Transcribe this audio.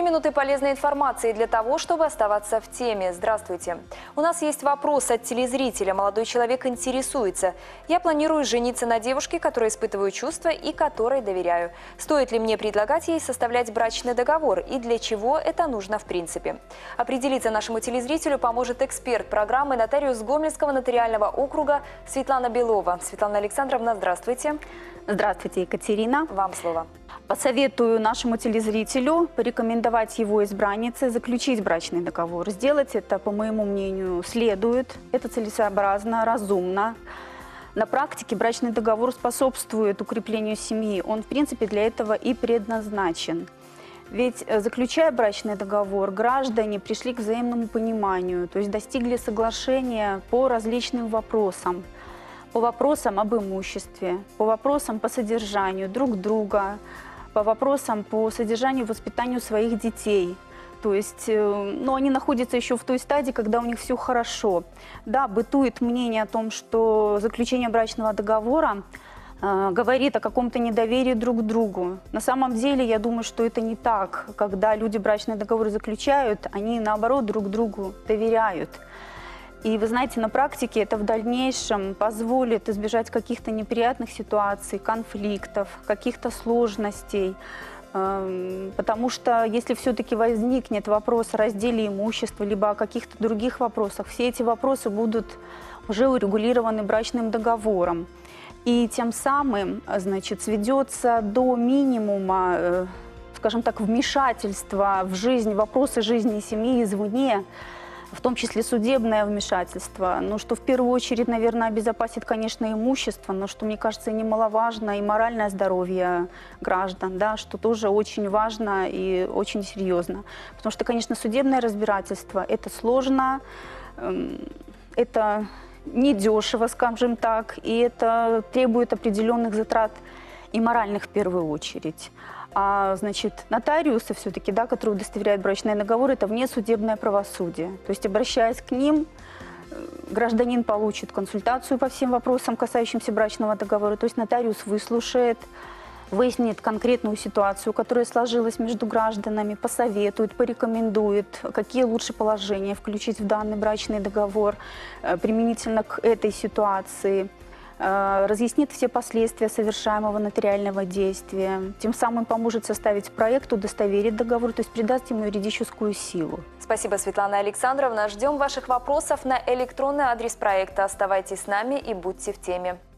минуты полезной информации для того, чтобы оставаться в теме. Здравствуйте. У нас есть вопрос от телезрителя. Молодой человек интересуется. Я планирую жениться на девушке, которой испытываю чувства и которой доверяю. Стоит ли мне предлагать ей составлять брачный договор и для чего это нужно в принципе? Определиться нашему телезрителю поможет эксперт программы, нотариус Гомельского нотариального округа Светлана Белова. Светлана Александровна, здравствуйте. Здравствуйте, Екатерина. Вам слово. Посоветую нашему телезрителю порекомендовать его избраннице заключить брачный договор. Сделать это, по моему мнению, следует. Это целесообразно, разумно. На практике брачный договор способствует укреплению семьи. Он, в принципе, для этого и предназначен. Ведь, заключая брачный договор, граждане пришли к взаимному пониманию, то есть достигли соглашения по различным вопросам. По вопросам об имуществе, по вопросам по содержанию друг друга, по вопросам по содержанию и воспитанию своих детей. То есть, они находятся еще в той стадии, когда у них все хорошо. Да, бытует мнение о том, что заключение брачного договора говорит о каком-то недоверии друг к другу. На самом деле, я думаю, что это не так. Когда люди брачный договор заключают, они, наоборот, друг другу доверяют. И вы знаете, на практике это в дальнейшем позволит избежать каких-то неприятных ситуаций, конфликтов, каких-то сложностей. Потому что если все-таки возникнет вопрос о разделе имущества, либо о каких-то других вопросах, все эти вопросы будут уже урегулированы брачным договором. И тем самым, сведется до минимума, скажем так, вмешательства в жизнь, вопросы жизни семьи извне, в том числе судебное вмешательство, но что в первую очередь, наверное, обезопасит, конечно, имущество, но что, мне кажется, немаловажно и моральное здоровье граждан, да, что тоже очень важно и очень серьезно. Потому что, конечно, судебное разбирательство – это сложно, это недешево, скажем так, и это требует определенных затрат и моральных в первую очередь. Нотариусы все-таки, да, которые удостоверяют брачный договор, это внесудебное правосудие. То есть, обращаясь к ним, гражданин получит консультацию по всем вопросам, касающимся брачного договора. То есть нотариус выслушает, выяснит конкретную ситуацию, которая сложилась между гражданами, посоветует, порекомендует, какие лучше положения включить в данный брачный договор применительно к этой ситуации. Разъяснит все последствия совершаемого нотариального действия, тем самым поможет составить проект, удостоверить договор, то есть придаст ему юридическую силу. Спасибо, Светлана Александровна. Ждем ваших вопросов на электронный адрес проекта. Оставайтесь с нами и будьте в теме.